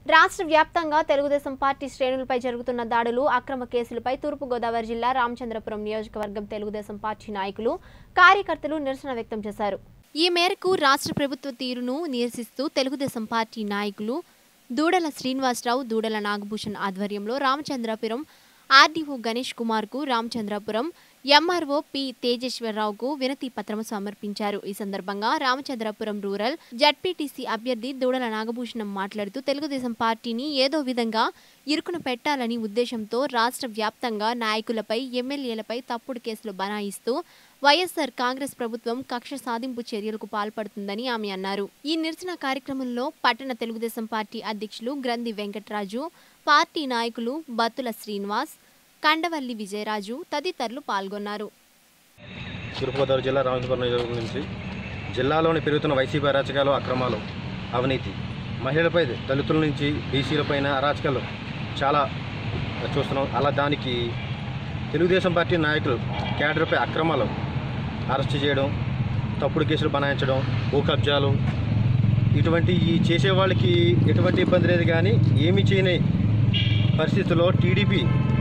రాష్ట్ర వ్యాప్తంగా తెలుగుదేశం పార్టీ శ్రేణులపై జరుగుతున్న దాడులు, అక్రమ కేసులపై తూర్పు గోదావరి జిల్లా రామచంద్రపురం నియోజకవర్గం తెలుగుదేశం పార్టీ నాయకులు, కార్యకర్తలు నిరసన వ్యక్తం చేశారు. ఈ మేరకు రాష్ట్ర ప్రభుత్వ తీరును నిరసిస్తూ తెలుగుదేశం పార్టీ నాయకులు దూడల శ్రీనివాసరావు, దూడల నాగభూషణ్ ఆధ్వర్యంలో రామచంద్రపురం ఆర్డీఓ గణేష్ కుమార్కు, రామచంద్రపురం ఎంఆర్ఓ పి తేజేశ్వరరావుకు వినతి పత్రం సమర్పించారు. ఈ సందర్భంగా రామచంద్రపురం రూరల్ జడ్పీటీసీ అభ్యర్థి దూడల నాగభూషణం మాట్లాడుతూ తెలుగుదేశం పార్టీని ఏదో విధంగా ఇరుకున పెట్టాలని ఉద్దేశంతో రాష్ట్ర వ్యాప్తంగా నాయకులపై, ఎమ్మెల్యేలపై తప్పుడు కేసులు బనాయిస్తూ వైఎస్ఆర్ కాంగ్రెస్ ప్రభుత్వం కక్ష సాధింపు చర్యలకు పాల్పడుతుందని ఆమె అన్నారు. ఈ నిరసన కార్యక్రమంలో పట్టణ తెలుగుదేశం పార్టీ అధ్యక్షులు గ్రంథి వెంకటరాజు, పార్టీ నాయకులు బత్తుల శ్రీనివాస్, కండవల్లి విజయరాజు తదితరులు పాల్గొన్నారు. తూర్పుగోదావరి జిల్లా రామచంద్రపురం నియోజకవర్గం నుంచి జిల్లాలోని పెరుగుతున్న వైసీపీ అరాచకాలు, అక్రమాలు, అవినీతి, మహిళలపై, దళితుల నుంచి బీసీలపైన అరాచకాలు చాలా చూస్తున్నాం. అలా దానికి తెలుగుదేశం పార్టీ నాయకులు క్యాడర్పై అక్రమాలు అరెస్ట్ చేయడం, తప్పుడు కేసులు బనాయించడం, భూ కబ్జాలు, ఇటువంటి చేసే వాళ్ళకి ఎటువంటి ఇబ్బంది లేదు. కానీ ఏమీ చేయని పరిస్థితుల్లో టీడీపీ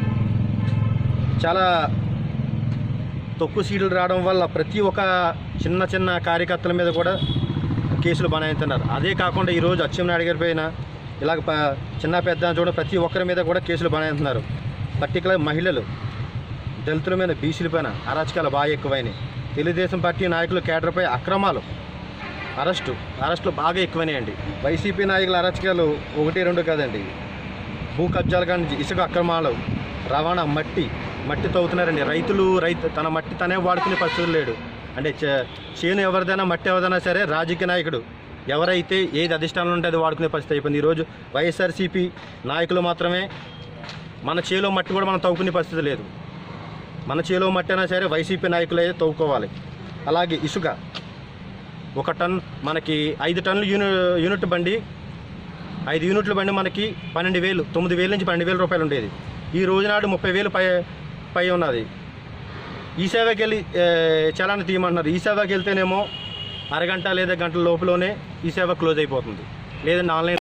చాలా తక్కువ సీట్లు రావడం వల్ల ప్రతి ఒక్క చిన్న కార్యకర్తల మీద కూడా కేసులు బనాయిస్తున్నారు. అదే కాకుండా ఈరోజు అచ్చెన్నాయుడు గారి పైన ఇలాగ చిన్న పెద్ద చూడ ప్రతి ఒక్కరి మీద కూడా కేసులు బనాయిస్తున్నారు. పర్టికులర్ మహిళలు, దళితుల మీద, బీసీల పైన అరాచకాలు బాగా ఎక్కువైనాయి. తెలుగుదేశం పార్టీ నాయకులు కేడర్పై అక్రమాలు, అరెస్టులు బాగా ఎక్కువైనాయండి. వైసీపీ నాయకుల అరాచకాలు 1, 2 కాదండి. భూ కబ్జాలు కానీ, ఇసుక అక్రమాలు, రవాణా, మట్టి తవ్వుతున్నారండి. రైతు తన మట్టి తనే వాడుకునే పరిస్థితులు లేడు. అంటే చేను ఎవరిదైనా, మట్టి ఎవరిదైనా సరే రాజకీయ నాయకుడు ఎవరైతే ఏది అధిష్టానంలో ఉంటే అది వాడుకునే పరిస్థితి అయిపోయింది. ఈరోజు వైఎస్ఆర్సీపీ నాయకులు మాత్రమే మన చేలో మట్టి కూడా మనం తవ్వుకునే పరిస్థితి లేదు. మన చేలో మట్టి అయినా సరే వైసీపీ నాయకులు అయితే తవ్వుకోవాలి. అలాగే ఇసుక 1 టన్ మనకి 5 టన్నుల యూనిట్ బండి, 5 యూనిట్ల బండి మనకి 12,000, 9,000 నుంచి 12,000 రూపాయలు ఉండేది. ఈ రోజునాడు 30,000 పై ఉన్నది. ఈ సేవకి వెళ్ళి చలాన్ని తీయమంటున్నారు. ఈ సేవకి వెళ్తేనేమో అరగంట లేదా గంటల లోపలనే ఈ సేవ క్లోజ్ అయిపోతుంది. లేదంటే ఆన్లైన్